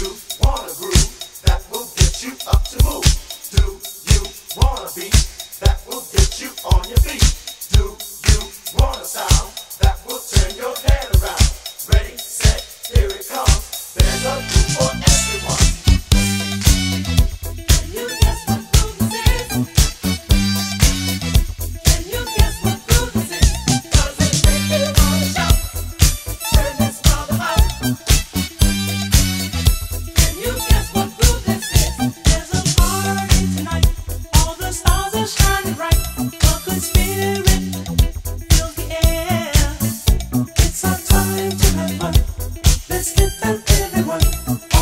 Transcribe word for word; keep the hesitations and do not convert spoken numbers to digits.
want a groove that will get you up to move? Do you want a beat that will get you on your feet? Do you want a sound that will turn your head around? Ready, set, here it comes. There's a groove for everyone. Can you guess what groove this is? Can you guess what groove this is? Does it make you wanna shout? Turn this brother out. Can you guess what groove this is? There's a party tonight. All the stars are shining bright. A good spirit fills the air. It's our time to have fun. Let's get down, everyone.